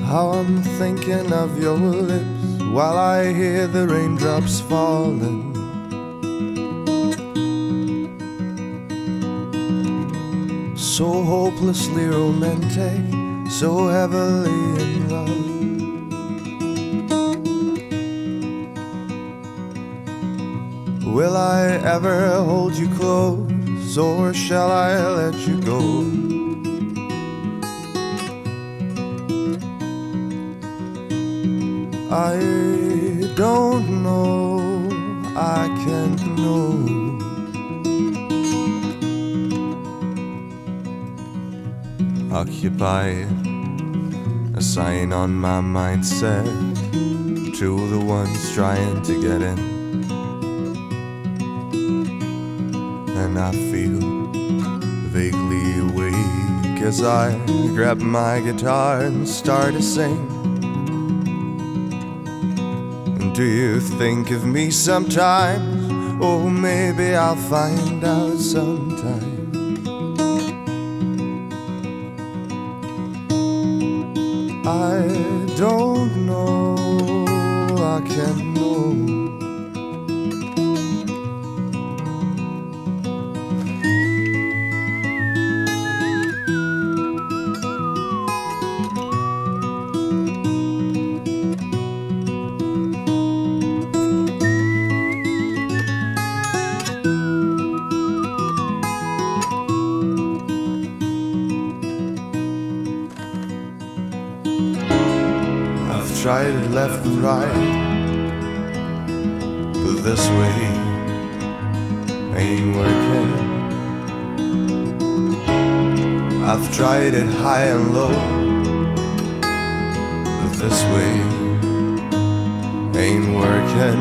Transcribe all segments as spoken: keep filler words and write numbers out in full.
how I'm thinking of your lips while I hear the raindrops falling. So hopelessly romantic, so heavily in love. Will I ever hold you close, or shall I let you go? I don't know, I can't know. Occupied, a sign on my mind said to the ones trying to get in. And I feel vaguely awake as I grab my guitar and start to sing. And do you think of me sometimes? Oh, maybe I'll find out sometime. I don't know, I can't know. Tried it left and right, but this way ain't working. I've tried it high and low, but this way ain't working.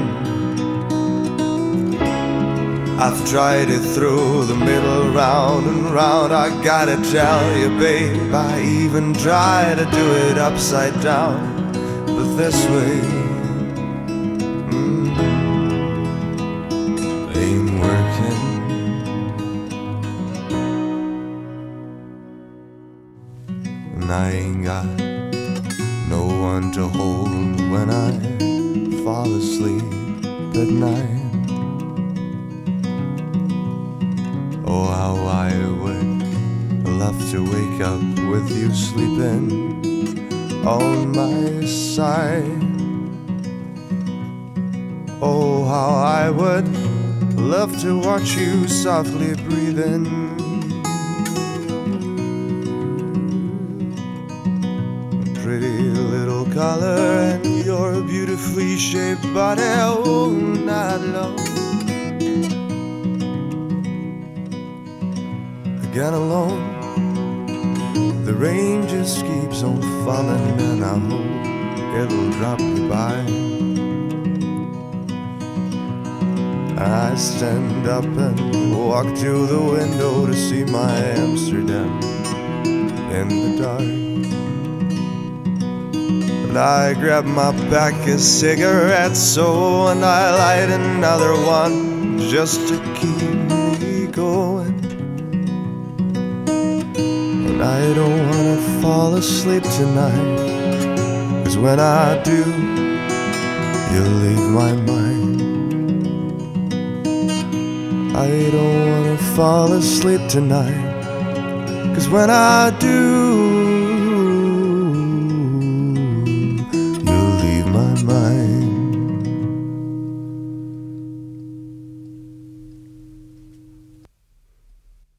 I've tried it through the middle, round and round. I gotta tell you, babe, I even tried to do it upside down. But this way mm, ain't working. And I ain't got no one to hold when I fall asleep at night. Oh, how I would love to wake up with you sleeping on my side. Oh, how I would love to watch you softly breathing. Pretty little color and your beautifully shaped body all night long. Again alone, the rain just keeps on falling, and I hope it'll drop you by. I stand up and walk to the window to see my Amsterdam in the dark. And I grab my pack of cigarettes, so and I light another one just to keep me going. I don't wanna fall asleep tonight, 'cause when I do, you'll leave my mind. I don't wanna fall asleep tonight, 'cause when I do,